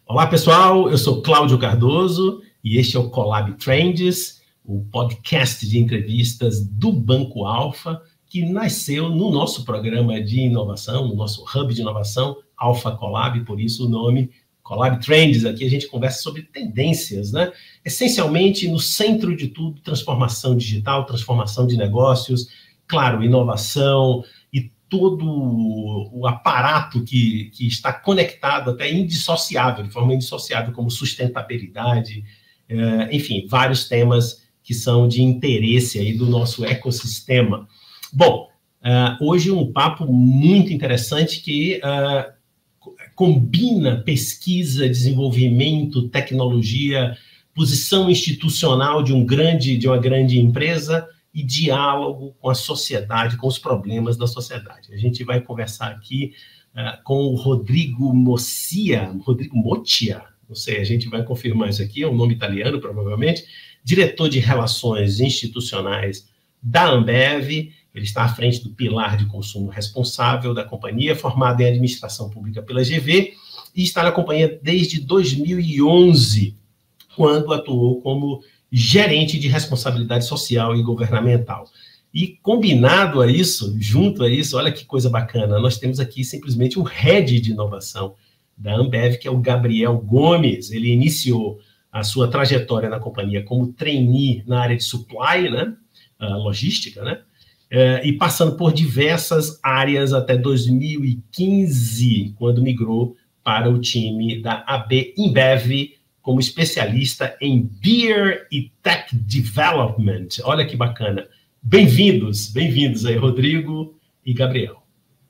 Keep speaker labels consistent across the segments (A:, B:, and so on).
A: Olá, pessoal. Eu sou Cláudio Cardoso e este é o Collab Trends, o podcast de entrevistas do Banco Alfa, que nasceu no nosso programa de inovação, no nosso hub de inovação, Alfa Collab, por isso o nome Collab Trends. Aqui a gente conversa sobre tendências, né? Essencialmente, no centro de tudo, transformação digital, transformação de negócios, claro, inovação e todo o aparato que está conectado, até indissociável, de forma indissociável, como sustentabilidade, enfim, vários temas que são de interesse aí do nosso ecossistema. Bom, hoje um papo muito interessante que combina pesquisa, desenvolvimento, tecnologia, posição institucional de uma grande empresa e diálogo com a sociedade, com os problemas da sociedade. A gente vai conversar aqui com o Rodrigo Moccia, não sei, a gente vai confirmar isso aqui, é um nome italiano, provavelmente, diretor de Relações Institucionais da Ambev. Ele está à frente do pilar de consumo responsável da companhia, formado em administração pública pela GV, e está na companhia desde 2011, quando atuou como gerente de responsabilidade social e governamental. E combinado a isso, junto a isso, olha que coisa bacana, nós temos aqui simplesmente o head de inovação da Ambev, que é o Gabriel Gomes. Ele iniciou a sua trajetória na companhia como trainee na área de supply, né, logística, né, e passando por diversas áreas até 2015, quando migrou para o time da AB InBev, como especialista em Beer e Tech Development. Olha que bacana. Bem-vindos aí, Rodrigo e Gabriel.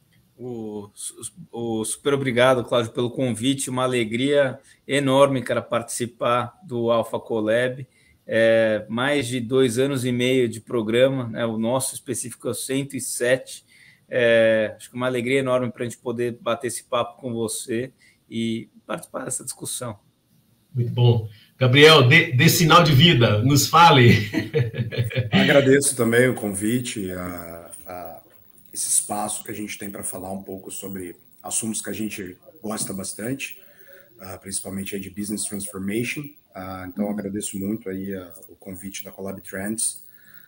B: Super obrigado, Cláudio, pelo convite. Uma alegria enorme, cara, participar do Alfa Collab. Mais de 2 anos e meio de programa, né? O nosso específico é o 107. Acho que uma alegria enorme para a gente poder bater esse papo com você e participar dessa discussão.
A: Muito bom. Gabriel, dê sinal de vida, nos fale.
C: Agradeço também o convite, esse espaço que a gente tem para falar um pouco sobre assuntos que a gente gosta bastante, principalmente aí de Business Transformation. Então, agradeço muito aí o convite da Collab Trends.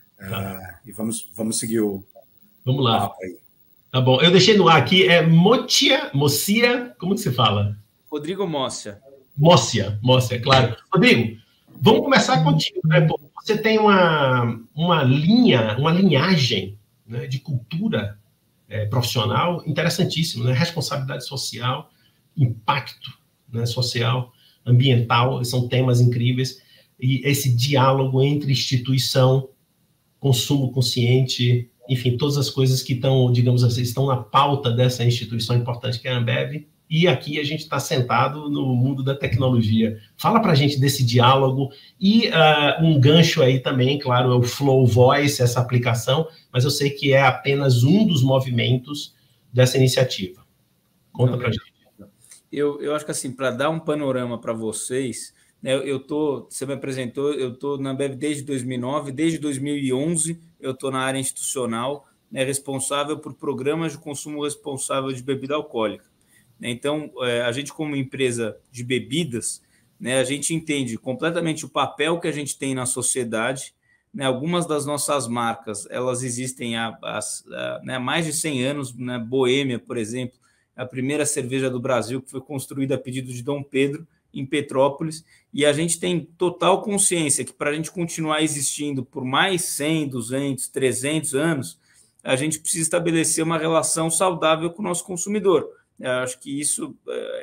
C: E vamos seguir o
A: papo aí. Tá bom. Eu deixei no ar aqui, Moccia, como que se fala?
B: Rodrigo Moccia.
A: Moccia, claro. Rodrigo, vamos começar contigo, né? Você tem uma linhagem, né, de cultura profissional interessantíssima, né? Responsabilidade social, impacto, né, social, ambiental, são temas incríveis, e esse diálogo entre instituição, consumo consciente, enfim, todas as coisas que estão, digamos assim, estão na pauta dessa instituição importante que é a Ambev. E aqui a gente está sentado no mundo da tecnologia. Fala para a gente desse diálogo e um gancho aí também, claro, é o Flow Voice, essa aplicação, mas eu sei que é apenas um dos movimentos dessa iniciativa. Conta para a gente.
B: Eu acho que, assim, para dar um panorama para vocês, né, você me apresentou, eu estou na Ambev desde 2009, desde 2011 eu estou na área institucional, né, responsável por programas de consumo responsável de bebida alcoólica. Então, a gente, como empresa de bebidas, né, a gente entende completamente o papel que a gente tem na sociedade, né? Algumas das nossas marcas, elas existem há mais de 100 anos, né? Boêmia, por exemplo, a primeira cerveja do Brasil que foi construída a pedido de Dom Pedro, em Petrópolis, e a gente tem total consciência que para a gente continuar existindo por mais 100, 200, 300 anos, a gente precisa estabelecer uma relação saudável com o nosso consumidor. Eu acho que isso,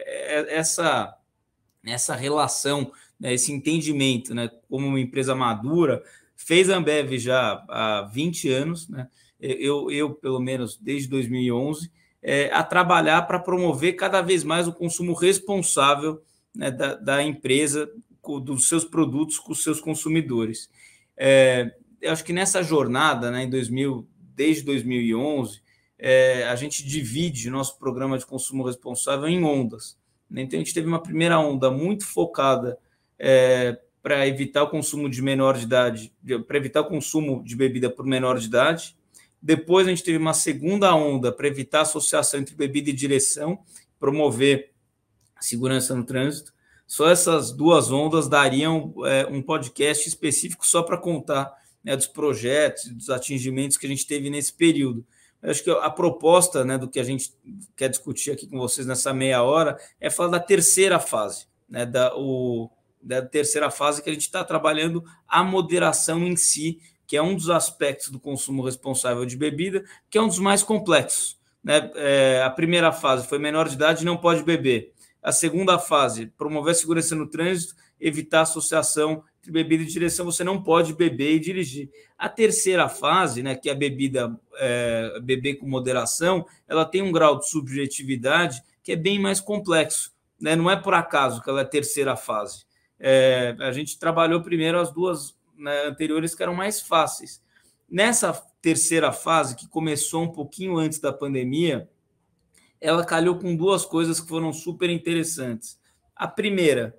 B: essa relação, né, esse entendimento, né, como uma empresa madura, fez a Ambev já há 20 anos, né, eu pelo menos desde 2011, a trabalhar para promover cada vez mais o consumo responsável, né, da empresa, dos seus produtos com os seus consumidores. Eu acho que nessa jornada, né, desde 2011, a gente divide nosso programa de consumo responsável em ondas. Então, a gente teve uma primeira onda muito focada para evitar o consumo de menor de idade, para evitar o consumo de bebida por menor de idade. Depois, a gente teve uma segunda onda para evitar a associação entre bebida e direção, promover a segurança no trânsito. Só essas duas ondas dariam um podcast específico só para contar, né, dos projetos, dos atingimentos que a gente teve nesse período. Eu acho que a proposta, né, do que a gente quer discutir aqui com vocês nessa meia hora é falar da terceira fase, né, da terceira fase que a gente está trabalhando a moderação em si, que é um dos aspectos do consumo responsável de bebida, que é um dos mais complexos, né? A primeira fase foi menor de idade, não pode beber. A segunda fase, promover a segurança no trânsito, evitar associação entre bebida e direção, você não pode beber e dirigir. A terceira fase, né, que é a beber com moderação, ela tem um grau de subjetividade que é bem mais complexo, né? Não é por acaso que ela é a terceira fase. A gente trabalhou primeiro as duas, né, anteriores, que eram mais fáceis. Nessa terceira fase, que começou um pouquinho antes da pandemia, ela calhou com duas coisas que foram super interessantes. A primeira,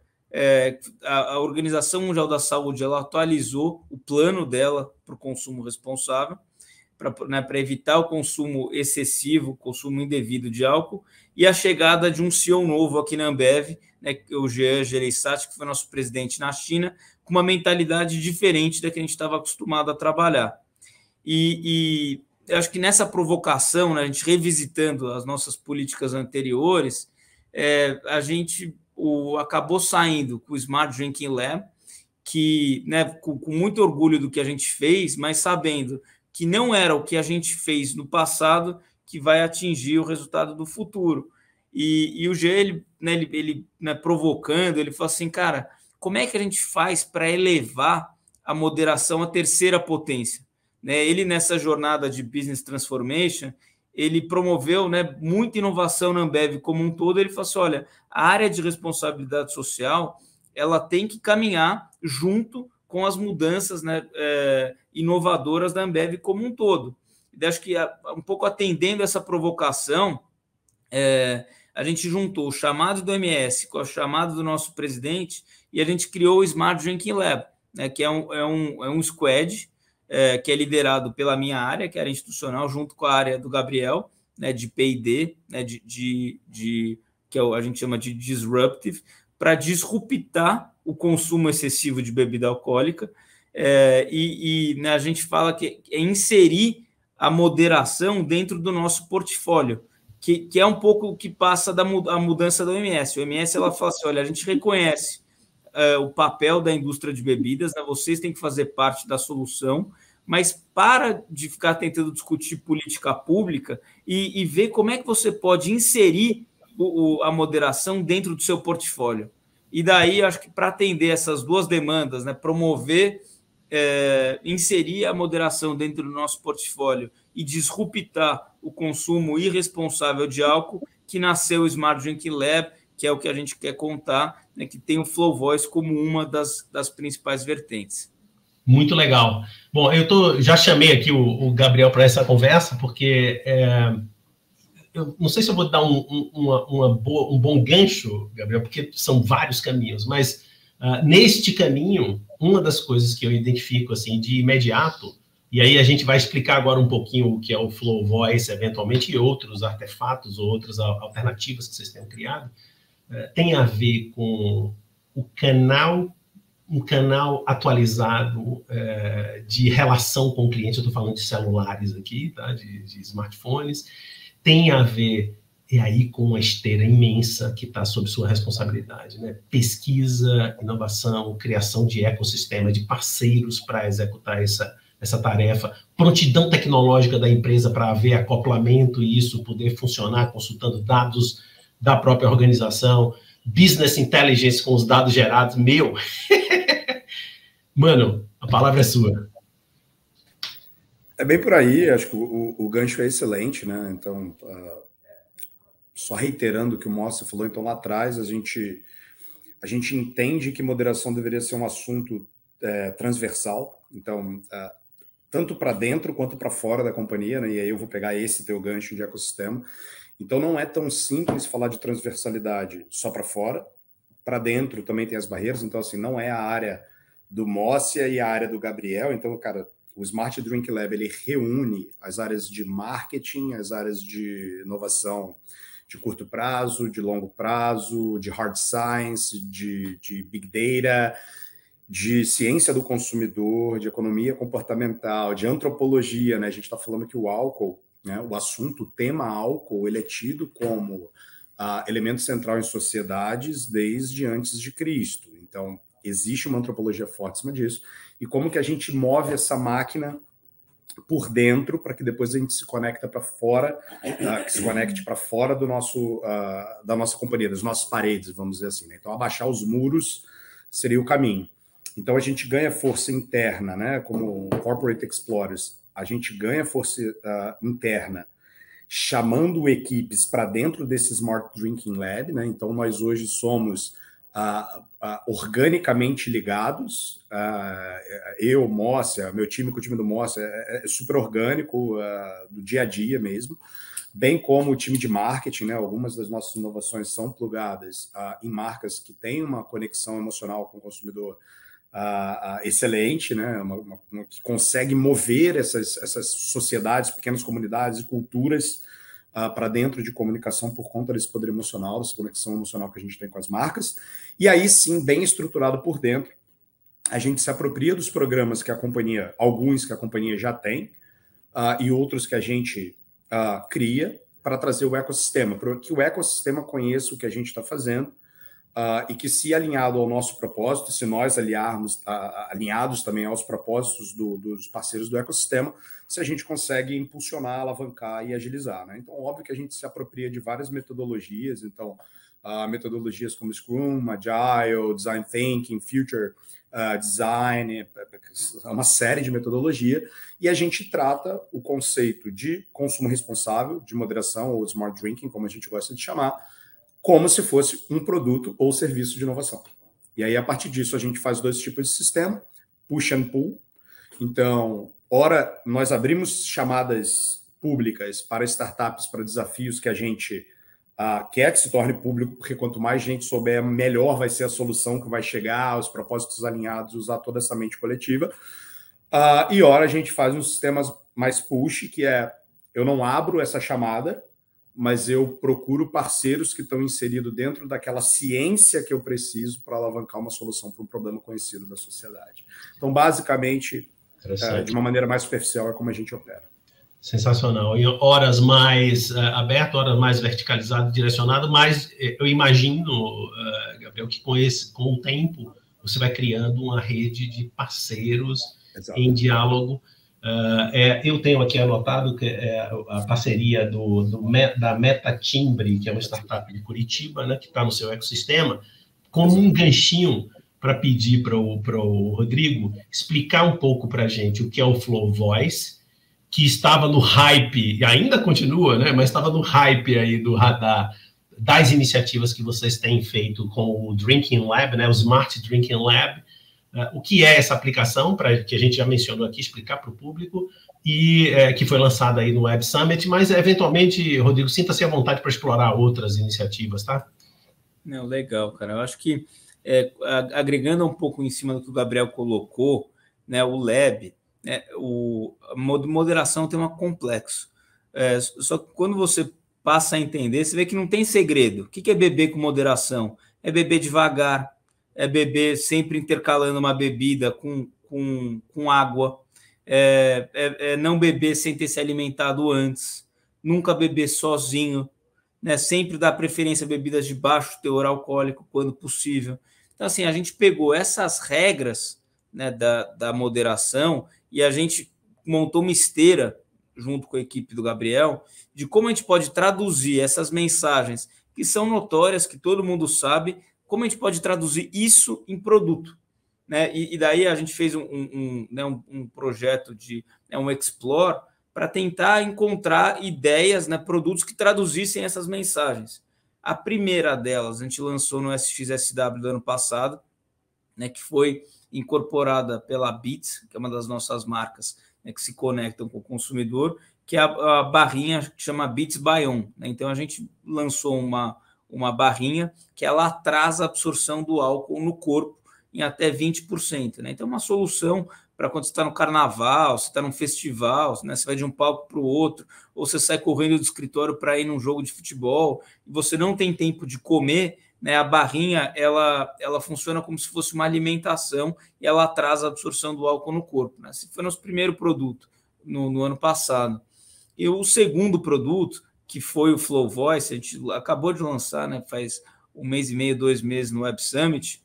B: a Organização Mundial da Saúde, ela atualizou o plano dela para o consumo responsável, para evitar o consumo excessivo, o consumo indevido de álcool, e a chegada de um CEO novo aqui na Ambev, né, o Jean Gereissati, que foi nosso presidente na China, com uma mentalidade diferente da que a gente estava acostumado a trabalhar. E eu acho que nessa provocação, né, a gente revisitando as nossas políticas anteriores, a gente acabou saindo com o Smart Drinking Lab, que, né, com muito orgulho do que a gente fez, mas sabendo que não era o que a gente fez no passado que vai atingir o resultado do futuro. E o G, ele provocando, ele falou assim, cara, como é que a gente faz para elevar a moderação à terceira potência? Né, ele, nessa jornada de Business Transformation, ele promoveu, né, muita inovação na Ambev como um todo. Ele falou assim, olha, a área de responsabilidade social, ela tem que caminhar junto com as mudanças, né, inovadoras da Ambev como um todo. E acho que, um pouco atendendo essa provocação, a gente juntou o chamado do MS com o chamado do nosso presidente e a gente criou o Smart Drinking Lab, né, que é um squad, que é liderado pela minha área, que é a área institucional, junto com a área do Gabriel, né, de P&D, né, que a gente chama de disruptive, para disruptar o consumo excessivo de bebida alcoólica, né, a gente fala que é inserir a moderação dentro do nosso portfólio, que é um pouco o que passa a mudança da OMS. A OMS, ela fala assim, olha, a gente reconhece o papel da indústria de bebidas, né? Vocês têm que fazer parte da solução, mas para de ficar tentando discutir política pública e ver como é que você pode inserir a moderação dentro do seu portfólio. E daí, acho que para atender essas duas demandas, né, promover, inserir a moderação dentro do nosso portfólio e disruptar o consumo irresponsável de álcool, que nasceu o Smart Drinking Lab, que é o que a gente quer contar, né, que tem o Flow Voice como uma das principais vertentes.
A: Muito legal. Bom, já chamei aqui o Gabriel para essa conversa, porque eu não sei se eu vou dar um bom gancho, Gabriel, porque são vários caminhos, mas neste caminho, uma das coisas que eu identifico assim, de imediato, e aí a gente vai explicar agora um pouquinho o que é o Flow Voice, eventualmente, e outros artefatos ou outras alternativas que vocês tenham criado, tem a ver com um canal atualizado de relação com o cliente. Eu estou falando de celulares aqui, tá? de smartphones. Tem a ver, aí, com uma esteira imensa que está sob sua responsabilidade, né? Pesquisa, inovação, criação de ecossistema, de parceiros para executar essa tarefa, prontidão tecnológica da empresa para haver acoplamento e isso poder funcionar consultando dados da própria organização, business intelligence com os dados gerados. Mano, a palavra é sua.
C: É bem por aí, acho que o gancho é excelente, né? Então, só reiterando o que o Mossi falou, então lá atrás a gente entende que moderação deveria ser um assunto transversal, então, tanto para dentro quanto para fora da companhia, né? E aí eu vou pegar esse teu gancho de ecossistema. Então não é tão simples falar de transversalidade só para fora, para dentro também tem as barreiras, então assim, não é a área do Mócia e a área do Gabriel, então, cara, o Smart Drink Lab, ele reúne as áreas de marketing, as áreas de inovação de curto prazo, de longo prazo, de hard science, de big data, de ciência do consumidor, de economia comportamental, de antropologia, né? A gente está falando que o álcool, né, o assunto, o tema álcool, ele é tido como elemento central em sociedades desde antes de Cristo. Então, existe uma antropologia forte em cima disso. E como que a gente move essa máquina por dentro para que depois a gente se conecte para fora, que se conecte para fora do nosso, da nossa companhia, das nossas paredes, vamos dizer assim, né? Então, abaixar os muros seria o caminho. Então, a gente ganha força interna, né? Como Corporate Explorers, a gente ganha força interna chamando equipes para dentro desse Smart Drinking Lab, né? Então, nós hoje somos organicamente ligados. Eu, Mócia, meu time com o time do Mócia é super orgânico, do dia a dia mesmo, bem como o time de marketing, né? Algumas das nossas inovações são plugadas em marcas que têm uma conexão emocional com o consumidor excelente, né? Que consegue mover essas sociedades, pequenas comunidades e culturas para dentro de comunicação por conta desse poder emocional, dessa conexão emocional que a gente tem com as marcas. E aí sim, bem estruturado por dentro, a gente se apropria dos programas que a companhia, alguns que a companhia já tem, e outros que a gente cria para trazer o ecossistema, para que o ecossistema conheça o que a gente está fazendo, e que, se alinhado ao nosso propósito, se nós alinhados também aos propósitos dos parceiros do ecossistema, se a gente consegue impulsionar, alavancar e agilizar, né? Então, óbvio que a gente se apropria de várias metodologias, então, metodologias como Scrum, Agile, Design Thinking, Future Design, uma série de metodologia, e a gente trata o conceito de consumo responsável, de moderação, ou Smart Drinking, como a gente gosta de chamar, como se fosse um produto ou serviço de inovação. E aí, a partir disso, a gente faz dois tipos de sistema, push and pull. Então, ora, nós abrimos chamadas públicas para startups, para desafios que a gente quer que se torne público, porque quanto mais gente souber, melhor vai ser a solução que vai chegar, os propósitos alinhados, usar toda essa mente coletiva. E ora, a gente faz um sistema mais push, que é, eu não abro essa chamada, mas eu procuro parceiros que estão inseridos dentro daquela ciência que eu preciso para alavancar uma solução para um problema conhecido da sociedade. Então, basicamente, de uma maneira mais superficial, é como a gente opera.
A: Sensacional. Em horas mais abertas, horas mais verticalizadas, direcionadas, mas eu imagino, Gabriel, que com o tempo você vai criando uma rede de parceiros em diálogo. Eu tenho aqui anotado que a parceria da MetaTimbre, que é uma startup de Curitiba, né, que está no seu ecossistema, como um ganchinho para pedir para o Rodrigo explicar um pouco para a gente o que é o Flow Voice, que estava no hype, e ainda continua, né, mas estava no hype aí do radar das iniciativas que vocês têm feito com o Drinking Lab, né, o Smart Drinking Lab. O que é essa aplicação, que a gente já mencionou aqui, explicar para o público, e que foi lançada aí no Web Summit, mas eventualmente, Rodrigo, sinta-se à vontade para explorar outras iniciativas, tá?
B: Não, legal, cara. Eu acho que, agregando um pouco em cima do que o Gabriel colocou, né, o Lab, a moderação tem um complexo. Só que quando você passa a entender, você vê que não tem segredo. O que é beber com moderação? É beber devagar, é beber sempre intercalando uma bebida com água, não beber sem ter se alimentado antes, nunca beber sozinho, né? Sempre dar preferência a bebidas de baixo teor alcoólico quando possível. Então, assim, a gente pegou essas regras, né, da moderação e a gente montou uma esteira, junto com a equipe do Gabriel, de como a gente pode traduzir essas mensagens que são notórias, que todo mundo sabe, como a gente pode traduzir isso em produto, né? E daí a gente fez um projeto de um Explore para tentar encontrar ideias, né, produtos que traduzissem essas mensagens. A primeira delas a gente lançou no SXSW do ano passado, né, que foi incorporada pela Beats, que é uma das nossas marcas, né, que se conectam com o consumidor, que é a barrinha que chama Beats by On, né? Então a gente lançou uma barrinha que ela atrasa a absorção do álcool no corpo em até 20%. Né? Então, é uma solução para quando você está no carnaval, você está num festival, né? Você vai de um palco para o outro, ou você sai correndo do escritório para ir num jogo de futebol, e você não tem tempo de comer, né? A barrinha ela funciona como se fosse uma alimentação e ela atrasa a absorção do álcool no corpo. Né? Esse foi nosso primeiro produto no ano passado. E o segundo produto, que foi o Flow Voice, a gente acabou de lançar, né? Faz 1 mês e meio, 2 meses no Web Summit,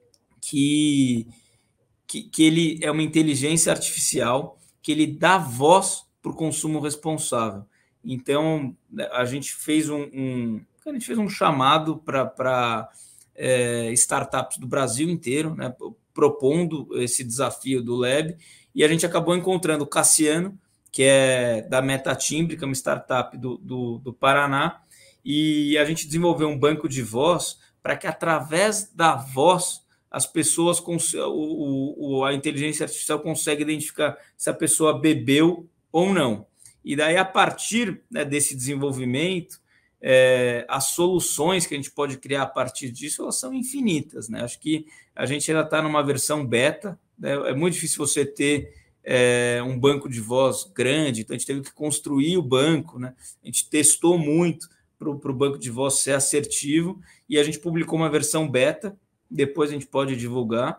B: que ele é uma inteligência artificial que ele dá voz para o consumo responsável. Então, a gente fez um chamado para startups do Brasil inteiro, né, propondo esse desafio do Lab, e a gente acabou encontrando o Cassiano, que é da Metatimbre, que é uma startup do Paraná, e a gente desenvolveu um banco de voz para que, através da voz, as pessoas, a inteligência artificial consegue identificar se a pessoa bebeu ou não. E daí, a partir, né, desse desenvolvimento, as soluções que a gente pode criar a partir disso, elas são infinitas. Né? Acho que a gente ainda está numa versão beta, né? É muito difícil você ter um banco de voz grande, então a gente teve que construir o banco, né? A gente testou muito para o banco de voz ser assertivo, e a gente publicou uma versão beta, depois a gente pode divulgar,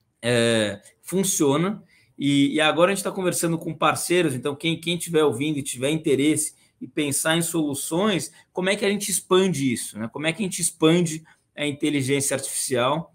B: funciona, e agora a gente está conversando com parceiros, então quem estiver ouvindo e tiver interesse e pensar em soluções, como é que a gente expande isso, né? Como é que a gente expande a inteligência artificial?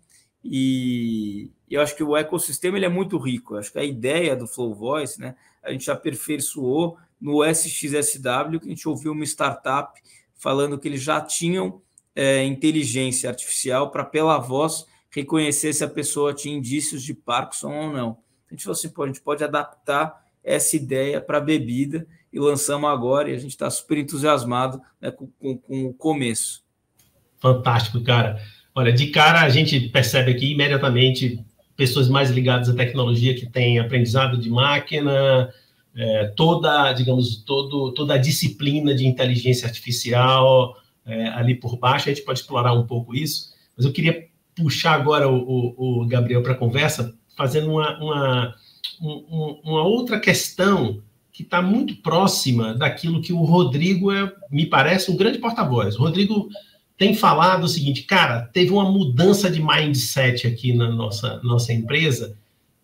B: E eu acho que o ecossistema ele é muito rico. Eu acho que a ideia do Flow Voice, né, a gente aperfeiçoou no SXSW, que a gente ouviu uma startup falando que eles já tinham inteligência artificial para, pela voz, reconhecer se a pessoa tinha indícios de Parkinson ou não. A gente falou assim, a gente pode adaptar essa ideia para a bebida, e lançamos agora, e a gente está super entusiasmado, né, com o começo.
A: Fantástico, cara. Olha, de cara a gente percebe aqui imediatamente pessoas mais ligadas à tecnologia, que têm aprendizado de máquina, toda a disciplina de inteligência artificial ali por baixo. A gente pode explorar um pouco isso, mas eu queria puxar agora o Gabriel para a conversa, fazendo uma outra questão que está muito próxima daquilo que o Rodrigo me parece um grande porta-voz. O Rodrigo tem falado o seguinte, cara, teve uma mudança de mindset aqui na nossa empresa,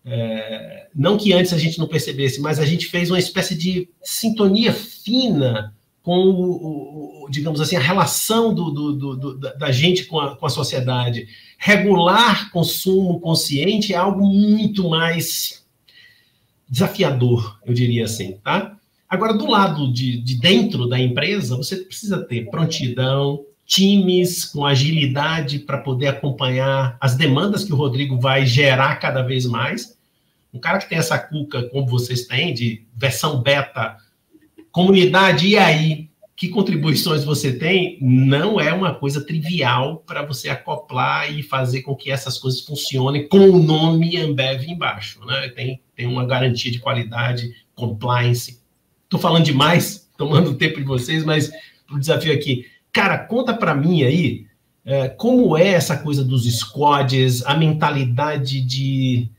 A: não que antes a gente não percebesse, mas a gente fez uma espécie de sintonia fina com, digamos assim, a relação da gente com a sociedade. Regular consumo consciente é algo muito mais desafiador, eu diria assim, tá? Agora, do lado de dentro da empresa, você precisa ter prontidão, times com agilidade para poder acompanhar as demandas que o Rodrigo vai gerar cada vez mais. Um cara que tem essa cuca, como vocês têm, de versão beta, comunidade, e aí? Que contribuições você tem? Não é uma coisa trivial para você acoplar e fazer com que essas coisas funcionem com o nome Ambev embaixo, né? Tem uma garantia de qualidade, compliance. Estou falando demais, tomando o tempo de vocês, mas o desafio aqui. Cara, conta para mim aí como é essa coisa dos squads, a mentalidade de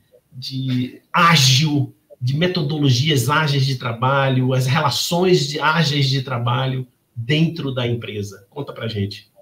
A: ágil, de metodologias ágeis de trabalho, as relações ágeis de trabalho dentro da empresa. Conta para a gente.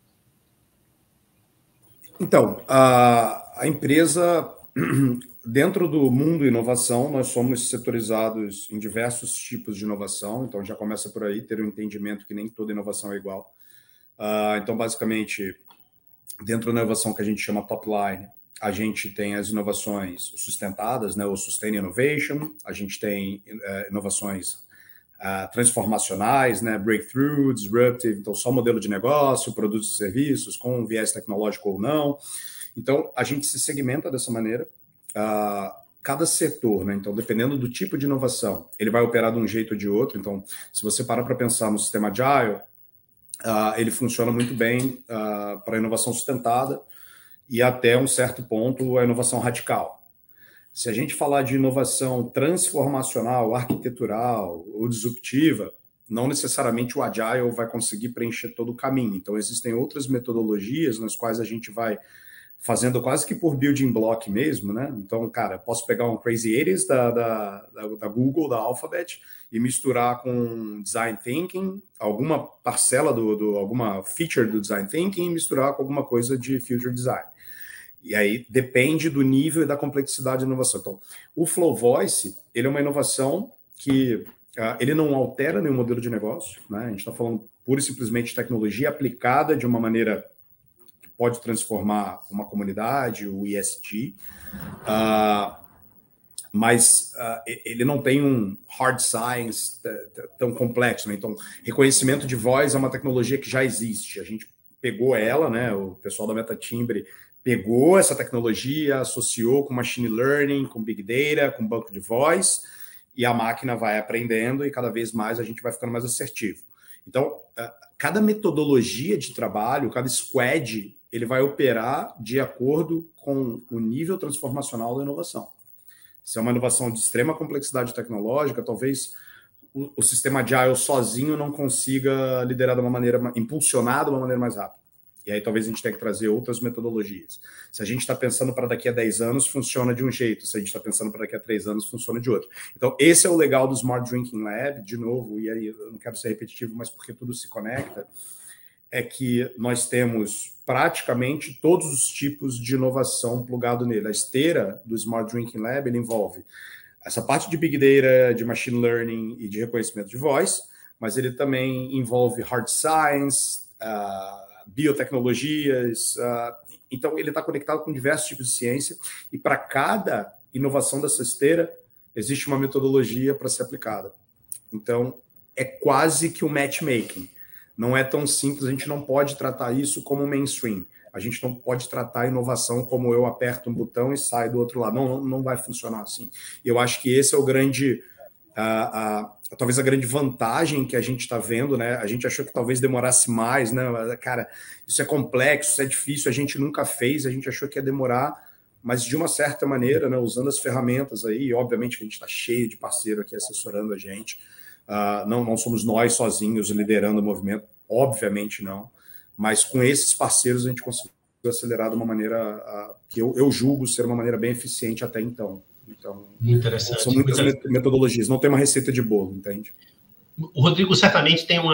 C: Então, a empresa, dentro do mundo inovação, nós somos setorizados em diversos tipos de inovação, então já começa por aí, ter um entendimento que nem toda inovação é igual. Então, basicamente, dentro da inovação que a gente chama top line, a gente tem as inovações sustentadas, né, o Sustain Innovation, a gente tem inovações transformacionais, né, Breakthrough, Disruptive, então só modelo de negócio, produtos e serviços, com viés tecnológico ou não. Então, a gente se segmenta dessa maneira. Cada setor, né, então, dependendo do tipo de inovação, ele vai operar de um jeito ou de outro. Então, se você parar para pensar no sistema Agile, ele funciona muito bem para inovação sustentada, e até um certo ponto a inovação radical. Se a gente falar de inovação transformacional, arquitetural ou disruptiva, não necessariamente o Agile vai conseguir preencher todo o caminho. Então, existem outras metodologias nas quais a gente vai fazendo quase que por building block mesmo, né? Então, cara, posso pegar um Crazy 80s da Google, da Alphabet, e misturar com Design Thinking, alguma parcela alguma feature do Design Thinking, e misturar com alguma coisa de Future Design. E aí depende do nível e da complexidade da inovação. Então, o Flow Voice, ele é uma inovação que ele não altera nenhum modelo de negócio, né? A gente está falando pura e simplesmente de tecnologia aplicada de uma maneira que pode transformar uma comunidade, o ESG, mas ele não tem um hard science tão complexo, né? Então, reconhecimento de voz é uma tecnologia que já existe. A gente pegou ela, né? O pessoal da MetaTimbre pegou essa tecnologia, associou com machine learning, com big data, com banco de voz, e a máquina vai aprendendo e cada vez mais a gente vai ficando mais assertivo. Então, cada metodologia de trabalho, cada squad, ele vai operar de acordo com o nível transformacional da inovação. Se é uma inovação de extrema complexidade tecnológica, talvez o sistema Agile sozinho não consiga liderar de uma maneira, impulsionar de uma maneira mais rápida. E aí talvez a gente tenha que trazer outras metodologias. Se a gente está pensando para daqui a 10 anos, funciona de um jeito. Se a gente está pensando para daqui a 3 anos, funciona de outro. Então, esse é o legal do Smart Drinking Lab, de novo, e aí eu não quero ser repetitivo, mas porque tudo se conecta, é que nós temos praticamente todos os tipos de inovação plugado nele. A esteira do Smart Drinking Lab, ele envolve essa parte de Big Data, de Machine Learning e de reconhecimento de voz, mas ele também envolve Hard Science, biotecnologias, então ele está conectado com diversos tipos de ciência, e para cada inovação dessa esteira existe uma metodologia para ser aplicada. Então é quase que um matchmaking, não é tão simples, a gente não pode tratar isso como mainstream, a gente não pode tratar a inovação como eu aperto um botão e sai do outro lado, não vai funcionar assim. Eu acho que esse é o grande... talvez a grande vantagem que a gente está vendo, né? A gente achou que talvez demorasse mais, né? Cara, isso é complexo, isso é difícil, a gente nunca fez, a gente achou que ia demorar, mas de uma certa maneira, né? Usando as ferramentas aí, obviamente que a gente está cheio de parceiro aqui assessorando a gente, não somos nós sozinhos liderando o movimento, obviamente não, mas com esses parceiros a gente conseguiu acelerar de uma maneira que eu julgo ser uma maneira bem eficiente até então. Então,
A: interessante.
C: São muitas metodologias, não tem uma receita de bolo, entende?
A: O Rodrigo certamente tem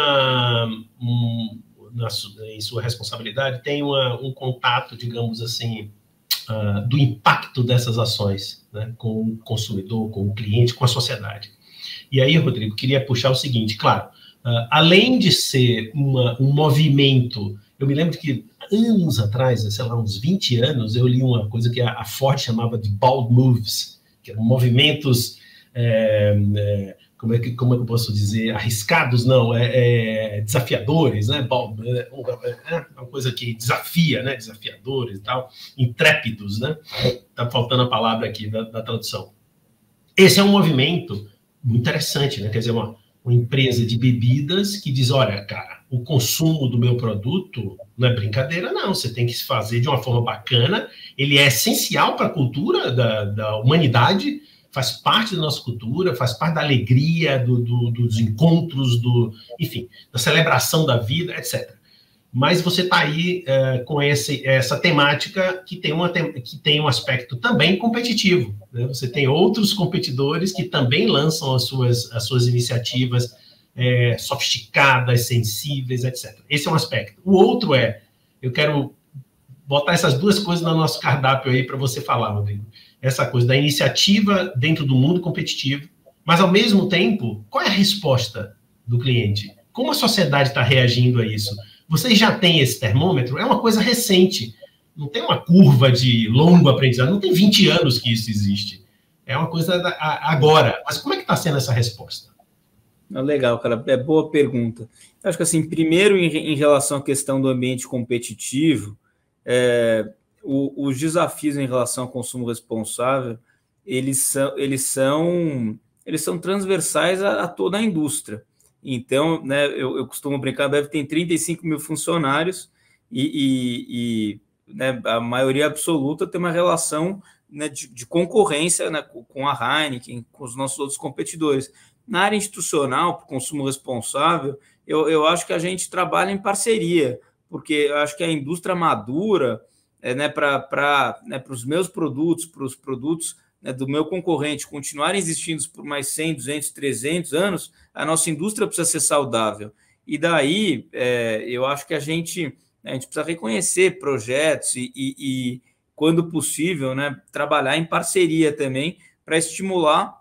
A: em sua responsabilidade, tem um contato, digamos assim, do impacto dessas ações, né, com o consumidor, com o cliente, com a sociedade. E aí, Rodrigo, queria puxar o seguinte, claro, além de ser um movimento, eu me lembro que anos atrás, sei lá, uns 20 anos, eu li uma coisa que a Ford chamava de bold moves, que eram movimentos, como é que eu posso dizer, arriscados, não, desafiadores, né? Uma coisa que desafia, né? Desafiadores e tal, intrépidos, né? Tá faltando a palavra aqui da tradução. Esse é um movimento muito interessante, né? Quer dizer, uma empresa de bebidas que diz, olha, cara, o consumo do meu produto não é brincadeira, não. Você tem que se fazer de uma forma bacana. Ele é essencial para a cultura da humanidade, faz parte da nossa cultura, faz parte da alegria, dos encontros, enfim, da celebração da vida, etc. Mas você está aí com essa temática que tem um aspecto também competitivo, né? Você tem outros competidores que também lançam as suas iniciativas sofisticadas, sensíveis, etc. Esse é um aspecto. O outro eu quero botar essas duas coisas no nosso cardápio aí para você falar, Rodrigo. Essa coisa da iniciativa dentro do mundo competitivo, mas, ao mesmo tempo, qual é a resposta do cliente? Como a sociedade está reagindo a isso? Vocês já têm esse termômetro? É uma coisa recente, não tem uma curva de longo aprendizado, não tem 20 anos que isso existe. É uma coisa agora. Mas como é que está sendo essa resposta?
B: Legal, cara, é boa pergunta. Eu acho que, assim, primeiro, em relação à questão do ambiente competitivo, os desafios em relação ao consumo responsável, eles são transversais a toda a indústria. Então, né, eu costumo brincar, deve ter 35 mil funcionários e né, a maioria absoluta tem uma relação, né, de concorrência, né, com a Heineken, com os nossos outros competidores. Na área institucional, para o consumo responsável, eu acho que a gente trabalha em parceria, porque eu acho que a indústria madura, né, para os meus produtos, para os produtos, né, do meu concorrente continuarem existindo por mais 100, 200, 300 anos, a nossa indústria precisa ser saudável. E daí, eu acho que a gente precisa reconhecer projetos e quando possível, né, trabalhar em parceria também para estimular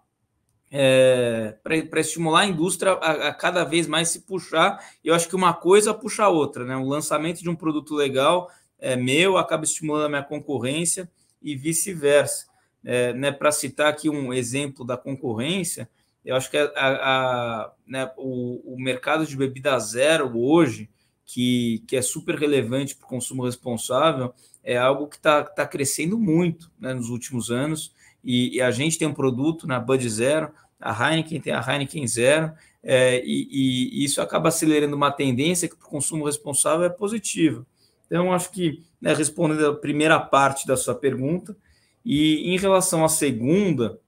B: a indústria a cada vez mais se puxar. Eu acho que uma coisa puxa a outra, né? O lançamento de um produto legal meu acaba estimulando a minha concorrência e vice-versa. Né? Para citar aqui um exemplo da concorrência, eu acho que né, o mercado de bebida zero hoje, que é super relevante para o consumo responsável, é algo que está crescendo muito, né, nos últimos anos. E a gente tem um produto na Bud Zero, a Heineken tem a Heineken Zero, e isso acaba acelerando uma tendência que para o consumo responsável é positiva. Então, acho que, né, respondendo a primeira parte da sua pergunta, e em relação à segunda,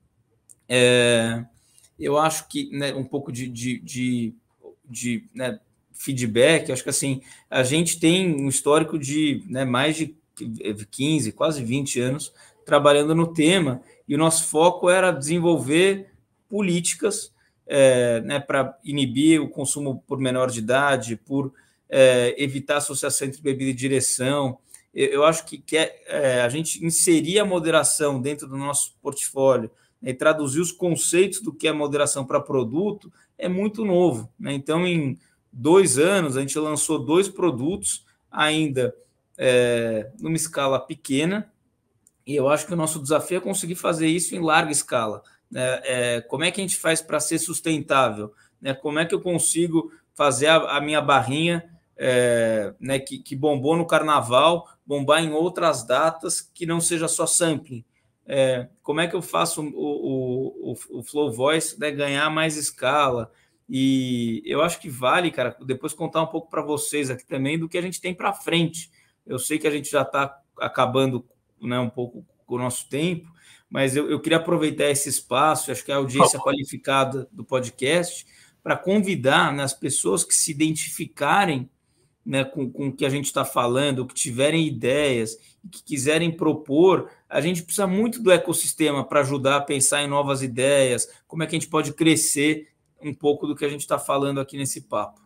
B: eu acho que, né, um pouco de né, feedback, acho que assim, a gente tem um histórico de, né, mais de 15, quase 20 anos trabalhando no tema, e o nosso foco era desenvolver políticas né, para inibir o consumo por menor de idade, por evitar associação entre bebida e direção. Eu acho que a gente inserir a moderação dentro do nosso portfólio, né, e traduzir os conceitos do que é moderação para produto é muito novo, né? Então, em 2 anos, a gente lançou 2 produtos ainda numa escala pequena, e eu acho que o nosso desafio é conseguir fazer isso em larga escala. Né? Como é que a gente faz para ser sustentável? Né? Como é que eu consigo fazer a minha barrinha né, que bombou no carnaval, bombar em outras datas que não seja só sampling? Como é que eu faço o Flow Voice, né, ganhar mais escala? E eu acho que vale, cara, depois contar um pouco para vocês aqui também do que a gente tem para frente. Eu sei que a gente já está acabando, né, um pouco com o nosso tempo, mas eu queria aproveitar esse espaço, acho que a audiência qualificada do podcast, para convidar, né, as pessoas que se identificarem, né, com o que a gente está falando, que tiverem ideias, que quiserem propor. A gente precisa muito do ecossistema para ajudar a pensar em novas ideias, como é que a gente pode crescer um pouco do que a gente está falando aqui nesse papo.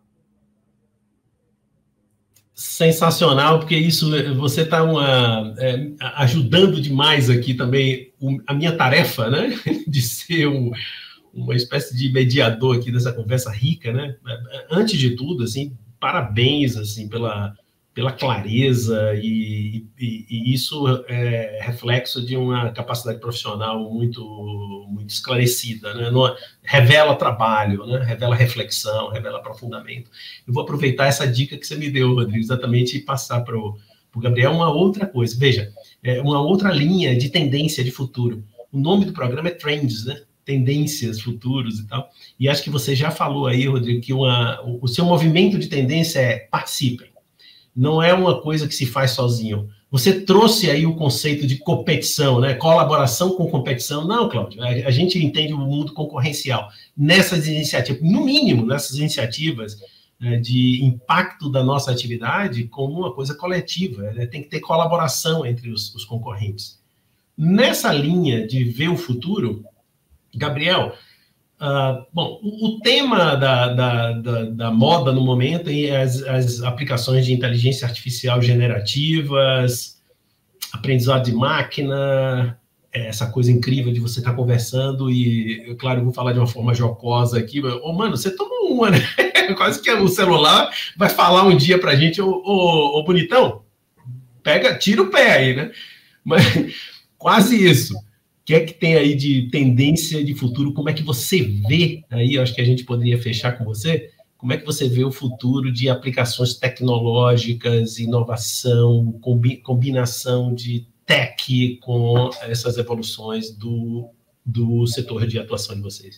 A: Sensacional, porque isso você está ajudando demais aqui também a minha tarefa, né, de ser uma espécie de mediador aqui dessa conversa rica, né? Antes de tudo, assim, parabéns assim pela clareza e isso é reflexo de uma capacidade profissional muito esclarecida, né? Revela trabalho, né? Revela reflexão, revela aprofundamento. Eu vou aproveitar essa dica que você me deu, Rodrigo, exatamente, e passar para o Gabriel uma outra coisa. Veja, uma outra linha de tendência de futuro. O nome do programa é Trends, né? Tendências, futuros e tal. E acho que você já falou aí, Rodrigo, que o seu movimento de tendência é participem. Não é uma coisa que se faz sozinho. Você trouxe aí o conceito de competição, né? Colaboração com competição. Não, Cláudio, a gente entende o mundo concorrencial. Nessas iniciativas, no mínimo, nessas iniciativas de impacto da nossa atividade como uma coisa coletiva, né? Tem que ter colaboração entre os concorrentes. Nessa linha de ver o futuro, Gabriel, bom, o tema da moda no momento é as aplicações de inteligência artificial generativas, aprendizado de máquina, essa coisa incrível de você estar conversando e, claro, eu vou falar de uma forma jocosa aqui, mano, você tomou uma, né? Quase que o celular vai falar um dia pra gente, ô bonitão, tira o pé aí, né? Mas quase isso. O que é que tem aí de tendência de futuro? Como é que você vê aí? Eu acho que a gente poderia fechar com você. Como é que você vê o futuro de aplicações tecnológicas, inovação, combinação de tech com essas evoluções do setor de atuação de vocês?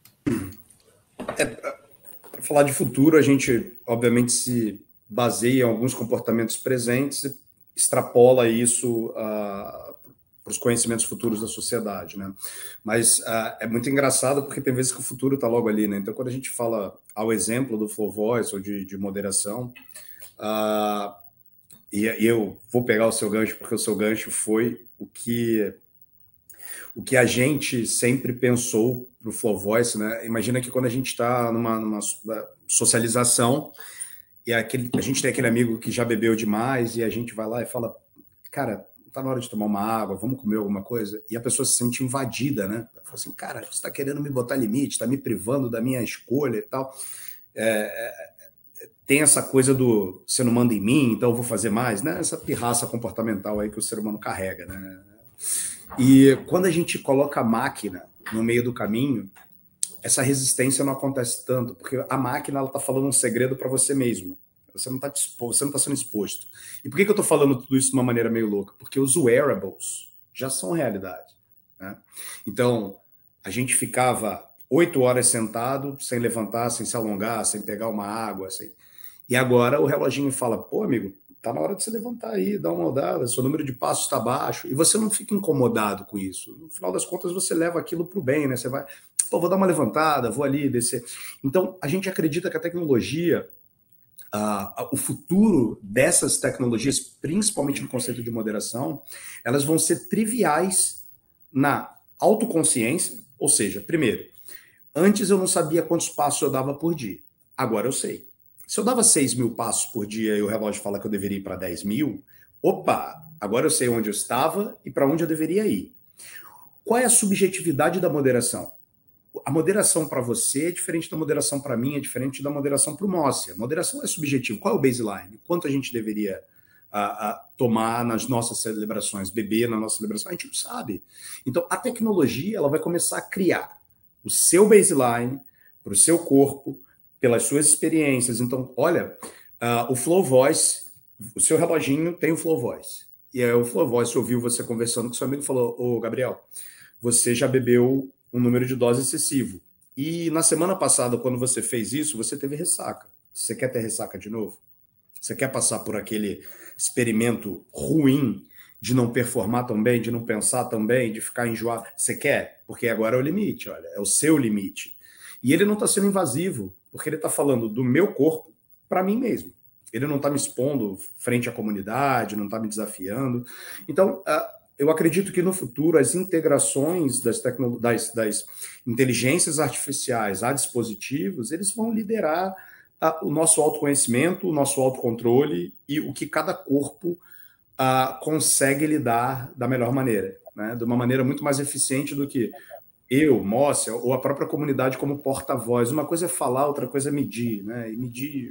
C: Para falar de futuro, a gente, obviamente, se baseia em alguns comportamentos presentes e extrapola isso para os conhecimentos futuros da sociedade, né? Mas é muito engraçado porque tem vezes que o futuro está logo ali, né? Então, quando a gente fala ao exemplo do Flow Voice ou de moderação, E eu vou pegar o seu gancho, porque o seu gancho foi o que a gente sempre pensou para o Flow Voice, né? Imagina que quando a gente está numa socialização e a gente tem aquele amigo que já bebeu demais e a gente vai lá e fala, cara, tá na hora de tomar uma água, vamos comer alguma coisa, e a pessoa se sente invadida, né? Fala assim, cara, você está querendo me botar limite, está me privando da minha escolha e tal. Tem essa coisa do você não manda em mim, então eu vou fazer mais, né? Essa pirraça comportamental aí que o ser humano carrega, né? E quando a gente coloca a máquina no meio do caminho, essa resistência não acontece tanto, porque a máquina ela está falando um segredo para você mesmo. Você não está sendo exposto. E por que eu estou falando tudo isso de uma maneira meio louca? Porque os wearables já são realidade, né? Então, a gente ficava 8 horas sentado, sem levantar, sem se alongar, sem pegar uma água, assim. E agora o reloginho fala, pô, amigo, tá na hora de você levantar aí, dar uma olhada, seu número de passos está baixo, e você não fica incomodado com isso. No final das contas, você leva aquilo para o bem, né? Você vai, pô, vou dar uma levantada, vou ali, descer. Então, a gente acredita que a tecnologia, o futuro dessas tecnologias, principalmente no conceito de moderação, elas vão ser triviais na autoconsciência, ou seja, primeiro, antes eu não sabia quantos passos eu dava por dia, agora eu sei. Se eu dava 6 mil passos por dia e o relógio fala que eu deveria ir para 10 mil, opa, agora eu sei onde eu estava e para onde eu deveria ir. Qual é a subjetividade da moderação? A moderação para você é diferente da moderação para mim, é diferente da moderação para o Mossi. A moderação é subjetiva. Qual é o baseline? Quanto a gente deveria tomar nas nossas celebrações, beber na nossa celebração? A gente não sabe. Então, a tecnologia ela vai começar a criar o seu baseline para o seu corpo, pelas suas experiências. Então, olha, o Flow Voice, o seu reloginho tem o Flow Voice. E aí o Flow Voice ouviu você conversando com seu amigo e falou, ô, Gabriel, você já bebeu um número de dose excessivo. E na semana passada, quando você fez isso, você teve ressaca. Você quer ter ressaca de novo? Você quer passar por aquele experimento ruim de não performar tão bem, de não pensar tão bem, de ficar enjoado? Você quer? Porque agora é o limite, olha, é o seu limite. E ele não está sendo invasivo, porque ele está falando do meu corpo para mim mesmo. Ele não está me expondo frente à comunidade, não está me desafiando. Então, eu acredito que no futuro as integrações das inteligências artificiais a dispositivos, eles vão liderar o nosso autoconhecimento, o nosso autocontrole e o que cada corpo consegue lidar da melhor maneira, né? De uma maneira muito mais eficiente do que eu, Mossi, ou a própria comunidade como porta-voz. Uma coisa é falar, outra coisa é medir, né? E medir...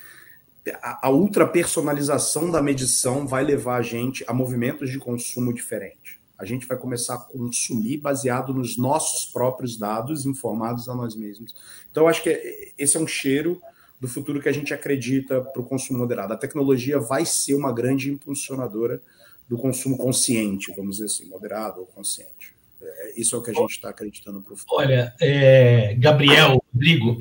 C: A ultrapersonalização da medição vai levar a gente a movimentos de consumo diferentes. A gente vai começar a consumir baseado nos nossos próprios dados informados a nós mesmos. Então, eu acho que esse é um cheiro do futuro que a gente acredita para o consumo moderado. A tecnologia vai ser uma grande impulsionadora do consumo consciente, vamos dizer assim, moderado ou consciente. Isso é o que a gente está acreditando para o futuro.
A: Olha, Gabriel, Rodrigo,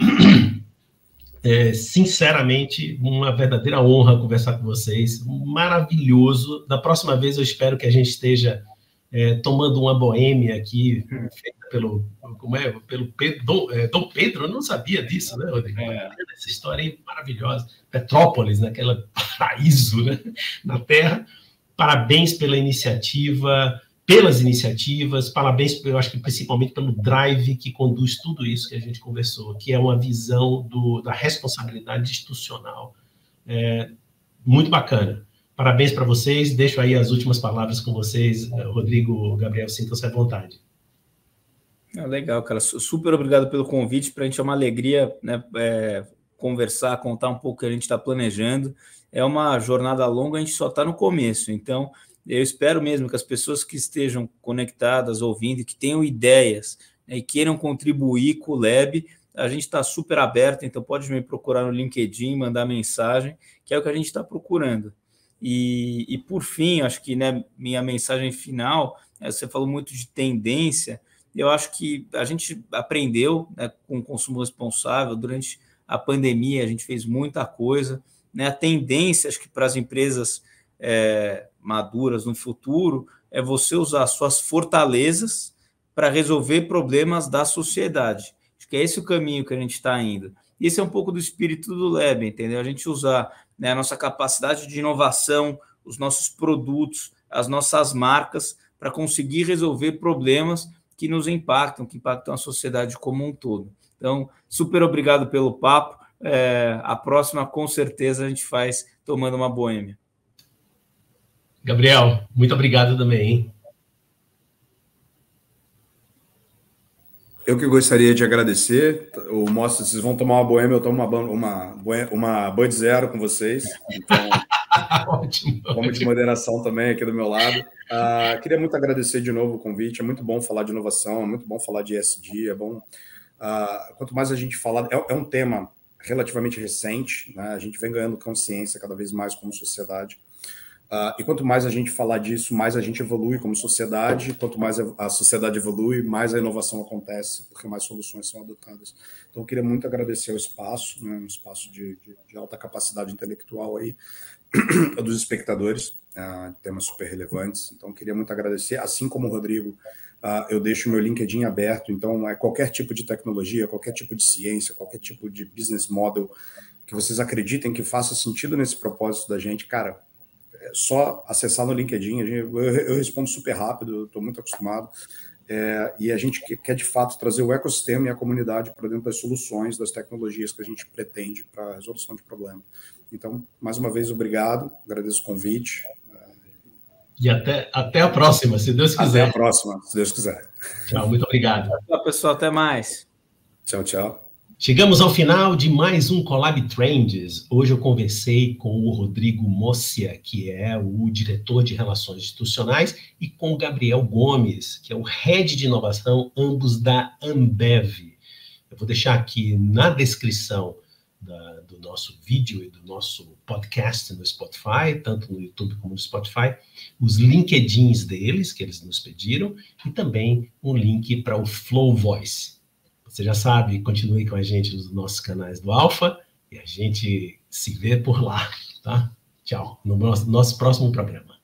A: sinceramente, uma verdadeira honra conversar com vocês, maravilhoso. Da próxima vez eu espero que a gente esteja tomando uma boêmia aqui, feita pelo Dom Pedro. Eu não sabia disso, né, Rodrigo? Essa história aí maravilhosa. Petrópolis, naquele paraíso, né, na Terra. Parabéns pela iniciativa, pelas iniciativas, parabéns, eu acho que principalmente pelo drive que conduz tudo isso que a gente conversou, que é uma visão da responsabilidade institucional. Muito bacana. Parabéns para vocês, deixo aí as últimas palavras com vocês, Rodrigo, Gabriel, sintam-se à vontade.
B: Legal, cara, super obrigado pelo convite, para a gente é uma alegria, né, conversar, contar um pouco o que a gente está planejando. É uma jornada longa, a gente só está no começo, então eu espero mesmo que as pessoas que estejam conectadas, ouvindo, que tenham ideias, né, e queiram contribuir com o Lab, a gente está super aberto, então pode me procurar no LinkedIn, mandar mensagem, que é o que a gente está procurando. E por fim, acho que, né, minha mensagem final, você falou muito de tendência, eu acho que a gente aprendeu, né, com o consumo responsável, durante a pandemia a gente fez muita coisa, né, a tendência, acho que para as empresas maduras no futuro, é você usar suas fortalezas para resolver problemas da sociedade. Acho que é esse o caminho que a gente está indo. Esse é um pouco do espírito do Lab, entendeu? A gente usar né, a nossa capacidade de inovação, os nossos produtos, as nossas marcas, para conseguir resolver problemas que nos impactam, que impactam a sociedade como um todo. Então, super obrigado pelo papo. A próxima, com certeza, a gente faz tomando uma boêmia.
A: Gabriel, muito obrigado também, hein?
C: Eu que gostaria de agradecer. O Mostra, vocês vão tomar uma boêmia, eu tomo uma Bud Zero com vocês. Então,
A: Ótimo.
C: Vamos de moderação também aqui do meu lado. Queria muito agradecer de novo o convite. É muito bom falar de inovação, é muito bom falar de ESG, é bom. Quanto mais a gente falar, é um tema relativamente recente, né? A gente vem ganhando consciência cada vez mais como sociedade. E quanto mais a gente falar disso, mais a gente evolui como sociedade. Quanto mais a sociedade evolui, mais a inovação acontece, porque mais soluções são adotadas. Então, eu queria muito agradecer o espaço, né, um espaço de alta capacidade intelectual aí, dos espectadores, temas super relevantes. Então, eu queria muito agradecer. Assim como o Rodrigo, eu deixo o meu LinkedIn aberto. Então, qualquer tipo de tecnologia, qualquer tipo de ciência, qualquer tipo de business model que vocês acreditem que faça sentido nesse propósito da gente, cara, é só acessar no LinkedIn. Eu respondo super rápido, estou muito acostumado. E a gente quer, de fato, trazer o ecossistema e a comunidade para dentro das soluções, das tecnologias que a gente pretende para a resolução de problema. Então, mais uma vez, obrigado, agradeço o convite.
A: E até a próxima, se Deus quiser.
C: Até a próxima, se Deus quiser.
A: Tchau, muito obrigado.
B: Tchau, pessoal, até mais.
C: Tchau, tchau.
A: Chegamos ao final de mais um Collab Trends. Hoje eu conversei com o Rodrigo Mossia, que é o diretor de Relações Institucionais, e com o Gabriel Gomes, que é o Head de Inovação, ambos da Ambev. Eu vou deixar aqui na descrição do nosso vídeo e do nosso podcast no Spotify, tanto no YouTube como no Spotify, os LinkedIns deles, que eles nos pediram, e também um link para o Flow Voice. Você já sabe, continue com a gente nos nossos canais do Alfa e a gente se vê por lá, tá? Tchau, no nosso próximo programa.